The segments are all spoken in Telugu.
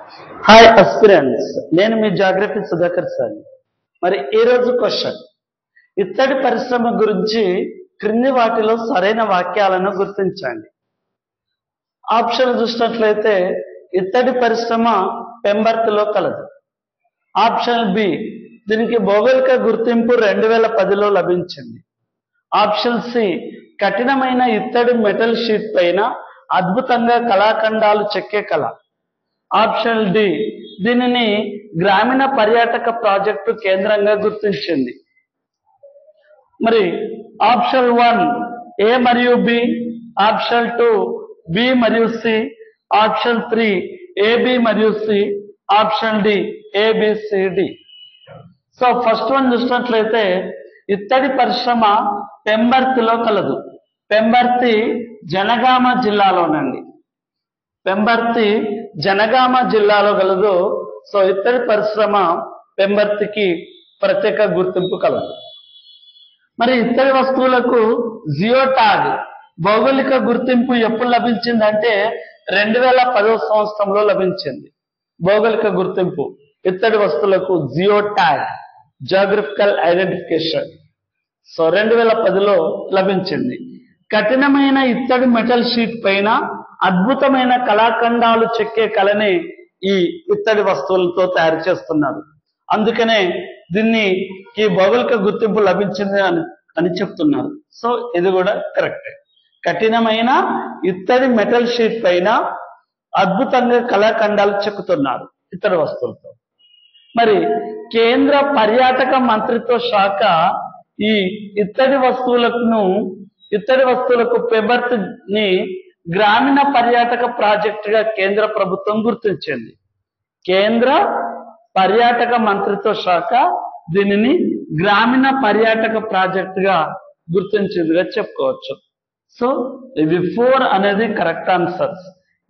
హాయ్ అస్పిరెంట్స్, నేను మీ జాగ్రఫీ సుధాకర్ సార్. మరి ఈరోజు క్వశ్చన్, ఇత్తడి పరిశ్రమ గురించి క్రింది వాటిలో సరైన వాక్యాలను గుర్తించండి. ఆప్షన్ చూసినట్లయితే ఇత్తడి పరిశ్రమ పెంబర్తిలో కలదు. ఆప్షన్ బి, దీనికి భౌగోళిక గుర్తింపు 2010లో లభించింది. ఆప్షన్ సి, కఠినమైన ఇత్తడి మెటల్ షీట్ పైన అద్భుతంగా కళాఖండాలు చెక్కే కళ. ఆప్షన్ డి, దీనిని గ్రామీణ పర్యాటక ప్రాజెక్టు కేంద్రంగా గుర్తించింది. మరి ఆప్షన్ 1 ఏ మరియు బి, ఆప్షన్ 2 బి మరియు సి, ఆప్షన్ 3 ఏబి మరియు C, option D ABCD. So first one చూసినట్లయితే ఇత్తడి పరిశ్రమ పెంబర్తిలో కలదు. పెంబర్తి జనగామ జిల్లాలోనండి. పెంబర్తి జనగామ జిల్లాలో కలదు. సో ఇత్తడి పరిశ్రమ పెంబర్తికి ప్రత్యేక గుర్తింపు కలదు. మరి ఇత్తడి వస్తువులకు జియో ట్యాగ్ భౌగోళిక గుర్తింపు ఎప్పుడు లభించిందంటే 2010వ సంవత్సరంలో లభించింది. భౌగోళిక గుర్తింపు ఇత్తడి వస్తువులకు geo tag, geographical identification. So 2010లో లభించింది. కఠినమైన ఇత్తడి మెటల్ షీట్ పైన అద్భుతమైన కళాఖండాలు చెక్కే కళని ఈ ఇత్తడి వస్తువులతో తయారు చేస్తున్నారు. అందుకనే దీనికి భౌగోళిక గుర్తింపు లభించింది అని చెప్తున్నారు. సో ఇది కూడా కరెక్టే. కఠినమైన ఇత్తడి మెటల్ షీట్ పైన అద్భుతంగా కళాఖండాలు చెక్కుతున్నారు ఇత్తడి వస్తువులతో. మరి కేంద్ర పర్యాటక మంత్రిత్వ శాఖ ఈ ఇత్తడి వస్తువులకు పెంబర్తిని గ్రామీణ పర్యాటక ప్రాజెక్టుగా కేంద్ర ప్రభుత్వం గుర్తించింది. కేంద్ర పర్యాటక మంత్రిత్వ శాఖ దీనిని గ్రామీణ పర్యాటక ప్రాజెక్టుగా గుర్తించిందిగా చెప్పుకోవచ్చు. సో ఇవి 4 అనేది correct answers.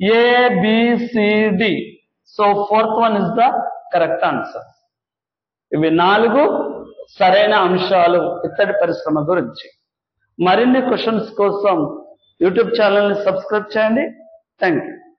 ABCD. So 4th one is the correct answer. ఇవి 4 సరైన అంశాలు ఇత్తడి పరిశ్రమ గురించి. మరిన్ని క్వశ్చన్స్ కోసం యూట్యూబ్ ఛానల్ని సబ్స్క్రైబ్ చేయండి. Thank you.